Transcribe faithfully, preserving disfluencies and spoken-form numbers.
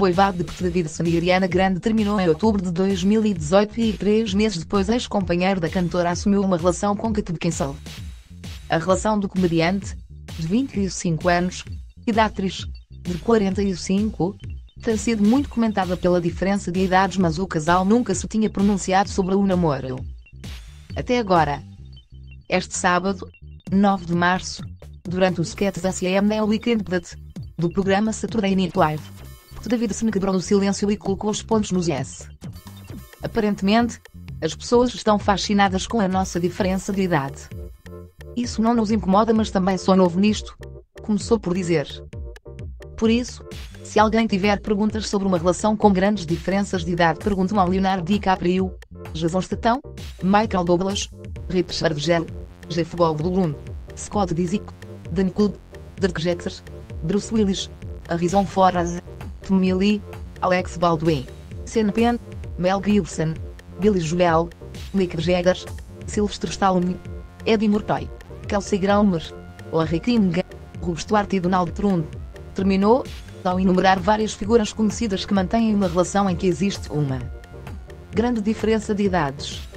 noivado de Pete Davidson e Ariana Grande terminou em outubro de dois mil e dezoito e três meses depois ex-companheiro da cantora assumiu uma relação com Kate Beckinsale. A relação do comediante, de vinte e cinco anos, e da atriz, de quarenta e cinco, tem sido muito comentada pela diferença de idades, mas o casal nunca se tinha pronunciado sobre o namoro. Até agora. Este sábado, nove de março, durante o sketch da C M N Weekend Update, do programa Saturday Night Live, Pete Davidson quebrou o silêncio e colocou os pontos nos is. Aparentemente, as pessoas estão fascinadas com a nossa diferença de idade. Isso não nos incomoda, mas também sou novo nisto, começou por dizer. Por isso, se alguém tiver perguntas sobre uma relação com grandes diferenças de idade, perguntam ao Leonardo DiCaprio, Jason Statham, Michael Douglas, Richard Gere, Jeff Goldblum, Scott Disick, Dan Cook, Dirk Gently, Bruce Willis, Harrison Ford, Tommy Lee, Alex Baldwin, Sean Penn, Mel Gibson, Billy Joel, Mick Jagger, Sylvester Stallone, Eddie Murphy, Kelsey Grammer, Larry King, Rob Stewart e Donald Trump. Terminou, ao enumerar várias figuras conhecidas que mantêm uma relação em que existe uma grande diferença de idades.